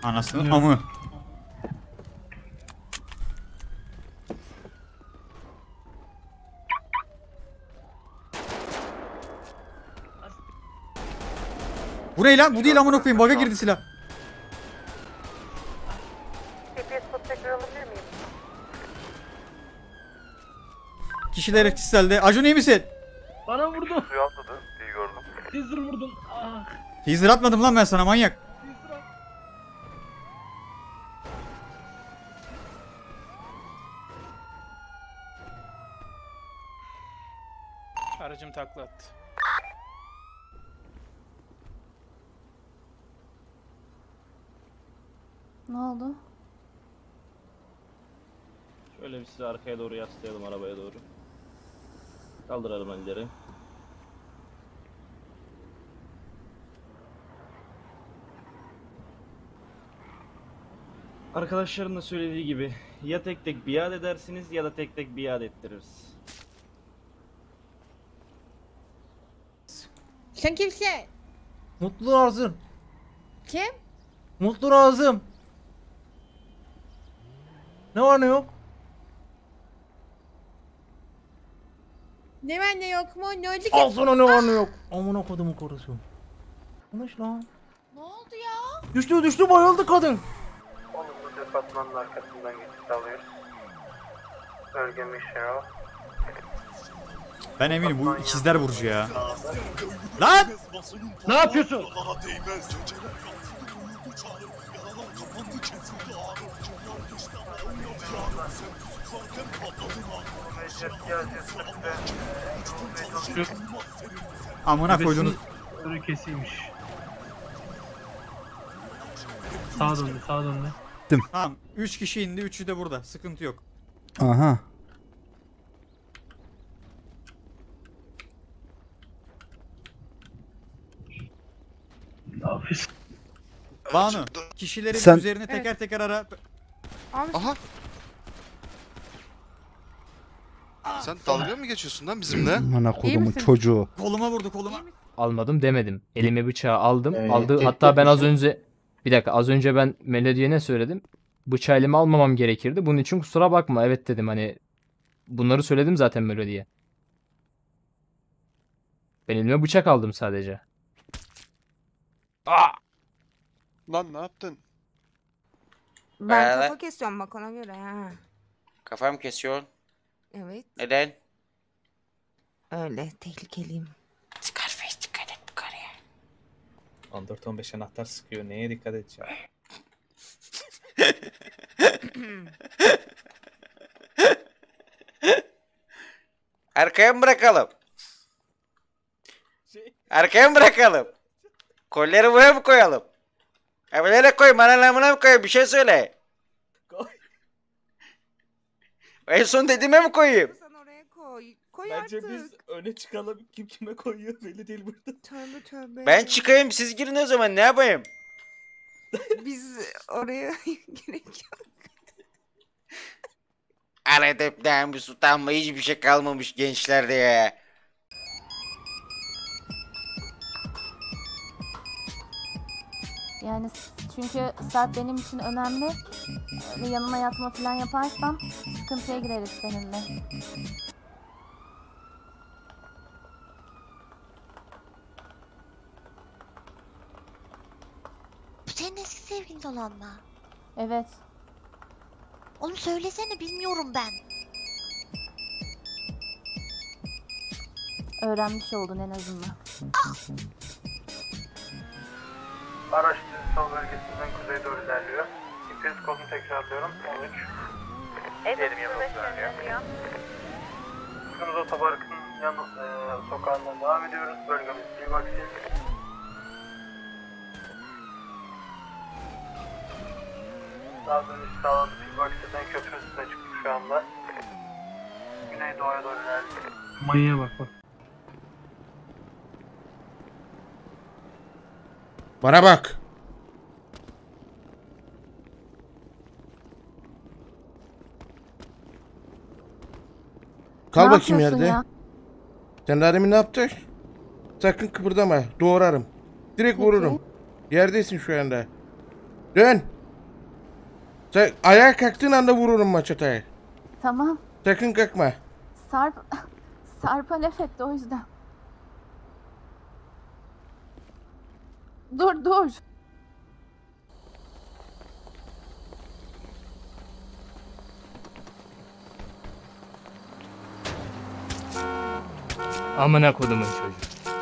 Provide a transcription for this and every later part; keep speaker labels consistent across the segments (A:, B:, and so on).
A: Anasının amı. Bu ne lan? Bu değil amına koyayım. Bug'a girdi silah. Kişiler etkisiz halde. Acun iyi misin?
B: Bana vurdun.
C: Suya atladı. İyi gördüm.
B: Teaser vurdun. Ah.
A: Teaser atmadım lan ben sana manyak.
B: Teaser at.
D: Aracım takla attı.
E: Ne oldu?
B: Şöyle bir sizi arkaya doğru yaslayalım, arabaya doğru. Kaldıralım elleri. Arkadaşların da söylediği gibi ya tek tek biat edersiniz ya da tek tek biat ettiririz.
F: Sen kimsin?
G: Mutlu Razım.
F: Kim?
G: Mutlu Razım. Ne var ne yok?
F: Ne var ne yok mu? Ne oldu ki?
G: Al sana ne var ne yok. Amına kodumun korusu. Konuş lan.
F: Ne oldu ya?
G: Düştü bayıldı kadın.
C: Olumlu departmanın arkasından geçiş alıyoruz. Bölge Mişero.
A: Ben eminim bu ikizler vurucu ya. Lan!
B: Ne yapıyorsun?
A: Amına koydunuz.
H: Sarı kesiymiş. Sağa döndü.
A: Tamam. 3 kişi indi. 3'ü de burada. Sıkıntı yok.
I: Aha.
H: Hafif.
A: Banu. Kişilerin
I: Sen-
A: üzerine teker teker ara.
J: Aha. Sen dalga mı geçiyorsun lan bizimle?
I: Amına kodumun
F: misin?
I: çocuğu.
A: Koluma vurdu koluma.
G: Almadım demedim. Elime bıçağı aldım. Hatta ben az önce az önce ben Melody'ye ne söyledim? Bıçağı elime almamam gerekirdi. Bunun için kusura bakma. Evet dedim hani. Bunları söyledim zaten Melody'ye. Ben elime bıçak aldım sadece.
D: Lan ne yaptın?
F: Ben kafa kesiyorum bak ona göre ha.
K: Kafam kesiyor.
F: Evet.
K: Neden?
F: Öyle tehlikeliyim.
K: Scarface dikkat et bu karıya.
H: 14-15 anahtar sıkıyor. Neye dikkat edeceğim?
K: Arkaya mı bırakalım? Arkaya mı bırakalım? Kolları buraya mı koyalım? Nereye koyayım? Analarına mı koyayım? Bir şey söyle. En son dediğime mi koyayım?
F: Sen oraya koy. Koy
B: Bence
F: artık.
B: biz öne çıkalım. Kim kime koyuyor belli değil burada.
F: Tövbe.
K: Ben çıkayım siz girin o zaman ne yapayım?
F: Biz oraya gerek yok.
K: Arada bir utanma hiçbir şey kalmamış gençlerde ya.
E: Yani çünkü Sarp benim için önemli ve yanına yatma falan yaparsam sıkıntıya gireriz seninle.
F: Bu senin eski sevgilin olan mı?
E: Evet.
F: Oğlum söylesene bilmiyorum ben.
E: Öğrenmiş oldun en azından.
C: Araç sol bölgesinden kuzeye doğru ilerliyor. GPS kodunu tekrarlıyorum. 13. Diyelim yanına ilerliyor. Kırmızı otoparkın yan sokağından devam ediyoruz. Bölgemiz Bilbaksin. Daha dönüş sağladık. Bilbaks'tan köprü üstüne çıktık şu anda. Güneydoğu'ya doğru ilerliyor.
H: Manyağa bak.
I: Bana bak. Kal
E: Ne
I: bakayım
E: yapıyorsun
I: yerde.
E: ya?
I: Sen daha demin ne yaptın? Sakın kıpırdama. Doğrarım. Direkt
E: Peki.
I: vururum. Yerdesin şu anda. Dön. Sen ayağa kalktığın anda vururum maçatayı.
E: Tamam.
I: Sakın kalkma.
E: Sarp'a laf etti o yüzden. Dur.
G: Amına kodumun çocuğu.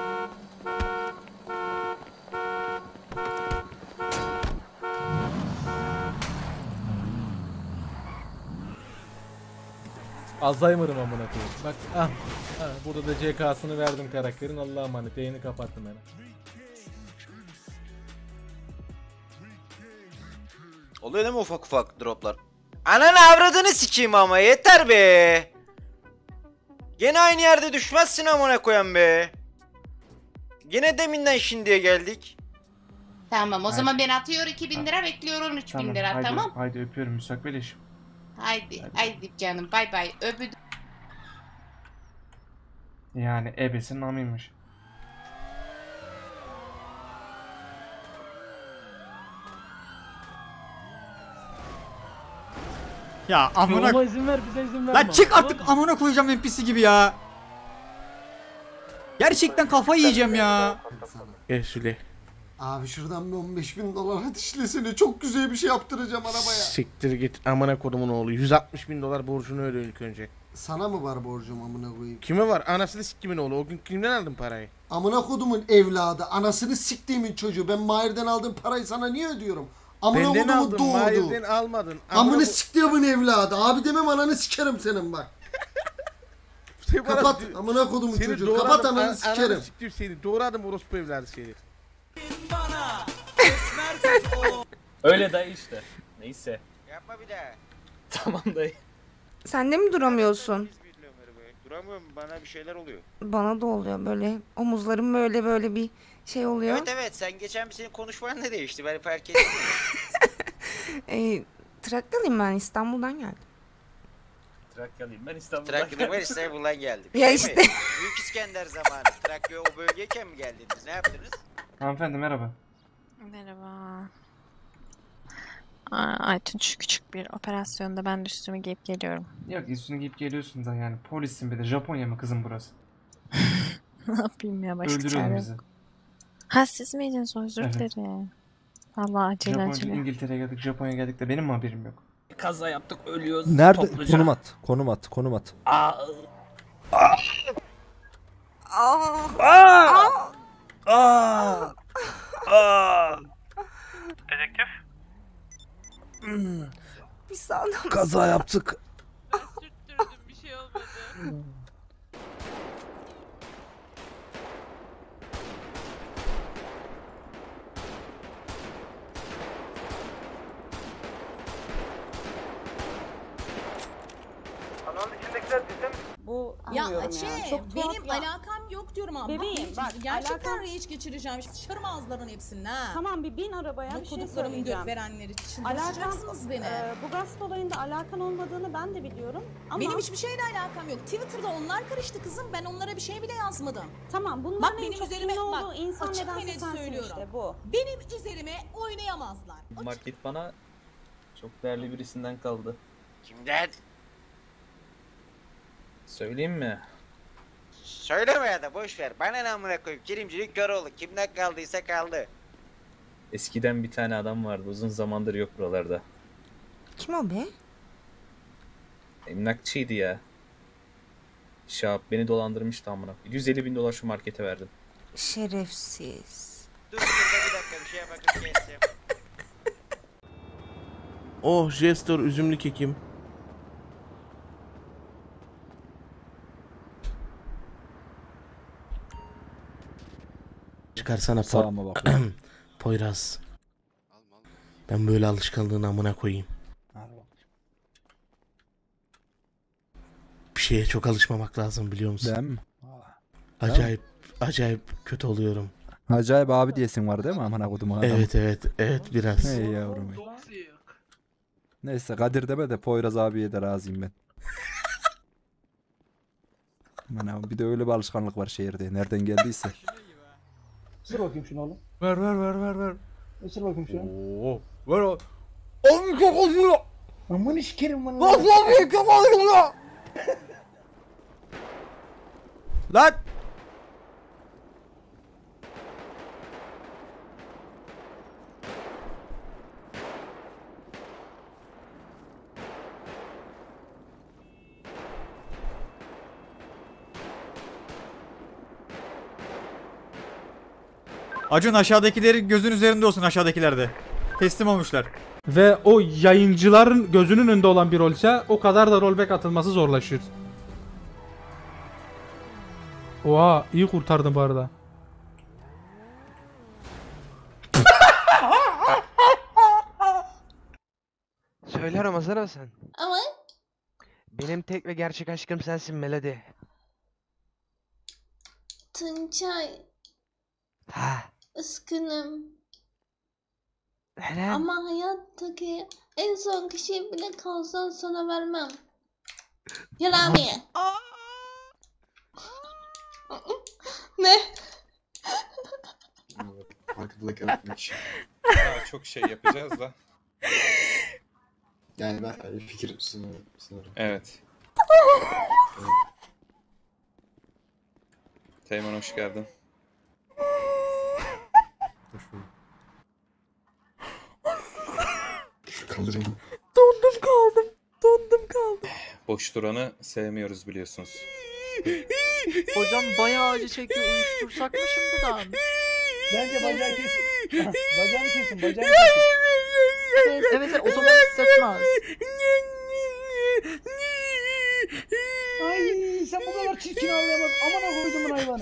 L: Alzheimer'ım amına koyayım. Bak burada da CK'sını verdim karakterin. Allah'a emanet. Yayını kapattım ben.
K: Oluyor değil mi ufak ufak droplar? Ananı avradını sikeyim ama yeter be. Gene aynı yerde düşmezsin amına koyan be. Gene deminden şimdiye geldik.
F: Tamam o zaman ben atıyorum 2000 lira bekliyorum 3000 lira tamam.
L: Haydi öpüyorum müstakbel eşim.
F: Haydi canım bay bay öpüldüm.
L: Yani ebesinin amıymış.
A: Ya amına...
L: izin ver bize izin ver.
A: Lan çık artık amına koyacağım NPC gibi ya. Gerçekten kafayı yiyeceğim ya.
I: Süle.
M: Abi şuradan bir 15.000 dolar dişlesene. Çok güzel bir şey yaptıracağım arabaya.
I: Siktir git amına kodumun oğlu. 160.000 dolar borcunu öde ilk önce.
M: Sana mı var borcum amına koyayım?
I: Kime var? Anasını sikkimin oğlu. O gün kimden aldın parayı?
M: Amına kodumun evladı. Anasını siktiğimin çocuğu. Ben Mahir'den aldığım parayı sana niye ödüyorum? Amına
I: Benden
M: kodumun
I: aldın.
M: doğdu.
I: Mahir'den almadın.
M: Amına siktiğimin evladı. Abi demem ananı sikerim senin bak. Kapat amına kodumun çocuğu. Kapat ananı sikerim.
I: Ananı siktim seni. Doğradım orospu evladı seni.
H: Öyle dayı işte. Neyse.
K: Yapma bir daha.
H: Tamam dayı.
F: Sen de mi duramıyorsun?
K: Duramıyorum bana bir şeyler oluyor.
F: Bana da oluyor böyle omuzlarım böyle bir şey oluyor.
K: Evet sen geçen bir senin konuşman ne değişti ben fark ettim.
F: Trakyalıyım ben İstanbul'dan geldim.
H: Trakyalıyım ben İstanbul'dan.
K: Trakya'da ben İstanbul'dan geldim.
F: Ya işte.
K: Büyük İskender zamanı. Trakya o bölgeyken mi geldiniz? Ne yaptınız?
L: Hanımefendi merhaba.
N: Merhaba. Aytunç küçük bir operasyonda ben de üstümü giyip geliyorum.
L: Yok üstünü giyip geliyorsun da yani polisin bir de Japonya mı kızım burası?
N: Ne yapayım ya başka
L: Öldürüyorsun
N: çare
L: bizi.
N: yok. Ha siz miydiniz özür
L: Evet.
N: dilerim. Vallahi acele.
L: İngiltere'ye geldik Japonya'ya geldik de benim mi haberim yok?
H: Kaza yaptık ölüyoruz.
O: Nerede?
H: Topluca.
O: Konum at.
C: Dedektif.
F: Bir saniye.
O: Kaza yaptık.
N: Bir şey olmadı.
C: Kanalın içindekiler bizim.
P: Bu
Q: Ya
P: anlıyorum
Q: Açe,
P: yani. Çok
Q: benim
P: tuhaf.
Q: alakam yok diyorum ama.
P: Bebeğim, bak,
Q: gerçekten
P: alakam-
Q: rehiç geçireceğim. Sıçarım ağızlarının hepsini ha.
P: Tamam bir bin arabaya
Q: Bu
P: bir şey
Q: koduklarımın
P: söyleyeceğim.
Q: göt verenleri için
P: Alakan,
Q: çıldırtacaksınız beni.
P: bu gasp olayında alakan olmadığını ben de biliyorum. Ama
Q: Benim hiçbir şeyle alakam yok. Twitter'da onlar karıştı kızım. Ben onlara bir şey bile yazmadım.
P: Tamam bunların
Q: Bak
P: en
Q: benim
P: çok
Q: üzerime
P: ünlü olduğu
Q: bak
P: insan
Q: açık ve
P: nedense
Q: net
P: sensin
Q: söylüyorum.
P: işte bu.
Q: Benim üzerime oynayamazlar.
H: Market bana çok değerli birisinden kaldı.
K: Kimden?
H: Söyleyeyim mi?
K: Söyleme ya da boş ver. Bana ne amına koyayım. Kirimcilik kör oğlu. Kimden kaldıysa kaldı.
H: Eskiden bir tane adam vardı. Uzun zamandır yok buralarda.
F: Kim o be?
H: Emlakçıydı ya. Şahap beni dolandırmıştı amına. 150.000 dolar şu markete verdim.
F: Şerefsiz.
K: Dur bir dakika bir şeye bakıp geleceğim.
I: Oh Jester üzümlü kekim. Çıkarsana
O: Sağıma bak.
I: Poyraz. Ben böyle alışkanlığın amına koyayım. Bir şeye çok alışmamak lazım biliyor musun?
O: Değil mi?
I: Acayip kötü oluyorum.
O: Acayip abi diyesin var değil mi amına kodum adam?
I: Evet biraz.
O: Hey yavrum. Neyse Kadir deme de Poyraz abiye de razıyım ben. Aman bir de öyle bir alışkanlık var şehirde. Nereden geldiyse.
L: Sır bakayım şunu oğlum.
A: Ver.
L: Sır bakayım şunu.
A: Oo. Ver o. Abi çok oluyor.
L: Aman işkerim bana.
A: Abi çok oluyor. Lan. Acun aşağıdakilerin gözün üzerinde olsun, aşağıdakilerde. Teslim olmuşlar.
L: Ve o yayıncıların gözünün önünde olan bir rolse o kadar da rollback atılması zorlaşır. Oha iyi kurtardın bu arada.
R: Söyle Ramazan Hasan.
Q: Ama
R: Benim tek ve gerçek aşkım sensin Melody.
Q: Tuncay.
R: Ha.
Q: Iskınım.
R: Neden?
Q: Ama hayattaki en son kişiyi bile kalsan sana vermem. Yalan mı? Ne?
S: Farkındalık yaratmak için.
T: Daha çok şey yapacağız da.
S: Yani ben öyle fikir sunuyorum.
T: Evet. Teğmen hoş geldin.
S: Kaldırayım.
A: Dondum kaldım.
T: Boş duranı sevmiyoruz biliyorsunuz.
U: Hocam bayağı acı çekiyor. Uyuştursak mı şimdiden?
L: Bence bacağı kesin. Bacağını kesin,
U: Evet, o zaman hissetmez.
L: Ay sen bu kadar çirkin ağlayamaz. Aman ha koydumun hayvanı.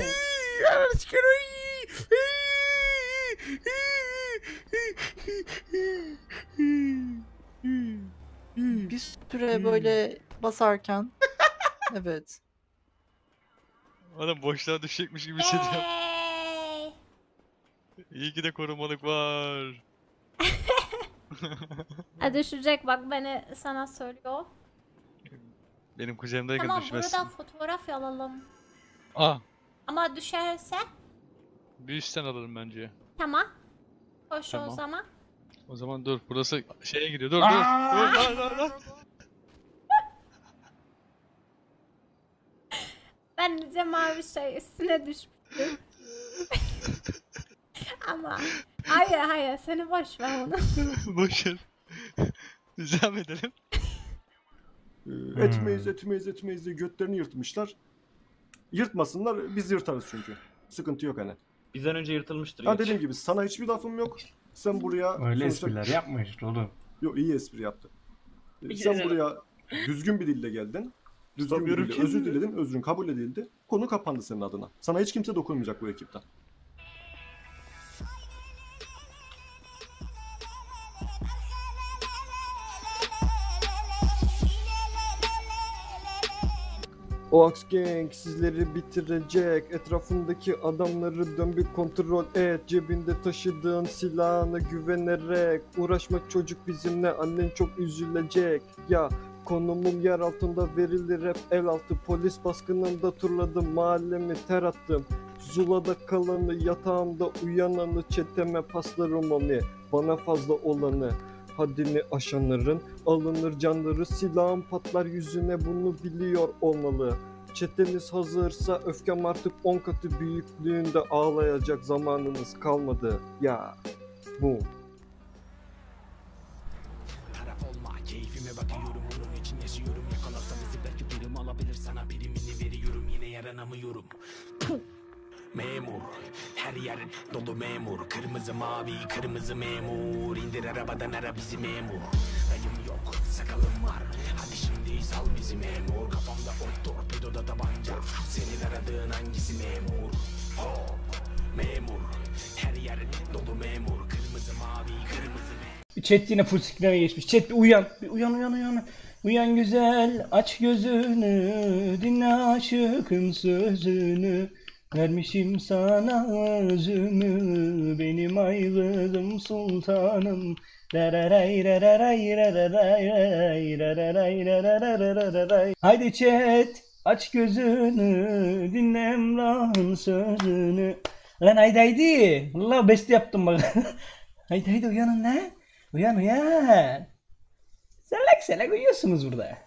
U: Bir süre böyle basarken. Evet.
V: Adam boşluğa düşecekmiş gibi hissediyorum. İyi ki de korumalık var.
E: Düşecek bak, beni sana söylüyor.
V: Benim kuzenimdeyken
E: Tamam,
V: düşmezsin.
E: burada fotoğraf alalım.
V: Ama
E: düşerse?
V: bir üstten alalım bence.
E: Tamam. Koş
V: Tamam.
E: o zaman.
V: O zaman dur, burası şeye gidiyor. Dur. Lan.
E: Ben de mavi şey üstüne düşmüştüm. Ama hayır seni boş ver onu.
V: Boş ver. Devam edelim.
W: Etmeyiz diye götlerini yırtmışlar. Yırtmasınlar, biz yırtarız çünkü. Sıkıntı yok hani.
B: Bizden önce yırtılmıştır.
W: Ha dediğim gibi sana hiçbir lafım yok. Sen buraya...
L: Öyle espriler yapma işte oğlum.
W: Yok, iyi espri yaptı. Sen buraya düzgün bir dille geldin. Düzgün bir dille özür diledin, özrün kabul edildi. Konu kapandı senin adına. Sana hiç kimse dokunmayacak bu ekipten. O Axe Gang sizleri bitirecek. Etrafındaki adamları dön bir kontrol et. Cebinde taşıdığın silahına güvenerek. Uğraşma çocuk bizimle, annen çok üzülecek. Ya konumum yer altında verilir hep el altı. Polis baskınında turladım, mahallemi ter attım. Zula'da kalanı, yatağımda uyananı, çeteme paslarım onu. Bana fazla olanı, haddini aşanların alınır canları, silahın patlar yüzüne, bunu biliyor olmalı. Çeteniz hazırsa öfkem artık 10 katı büyüklüğünde, ağlayacak zamanınız kalmadı. Ya bu.
X: Taraf olma, keyfime bakıyorum, onun için yaşıyorum. Yakalarsa bizi belki birim alabilir, sana primini veriyorum, yine yaranamıyorum. Puh. Memur, her yer dolu memur. Kırmızı mavi, kırmızı memur. İndir arabadan, ara bizi memur. Dayım yok, sakalım var. Hadi şimdi sal bizi memur. Kafamda ot, torpidoda tabanca. Senin aradığın hangisi memur? Hop, memur, her yer dolu memur. Kırmızı mavi, kırmızı memur.
L: Chat yine full screen'e geçmiş. Chat bir uyan. Bir uyan. Uyan güzel, aç gözünü. Dinle aşıkın sözünü. Vermişim sana özümü, benim ayrıldım sultanım. Haydi chat, aç gözünü, dinle Emrah'ın sözünü. Lan haydi. Vallahi beste yaptım bak. haydi uyanın lan. Uyan. sene uyuyorsunuz burada.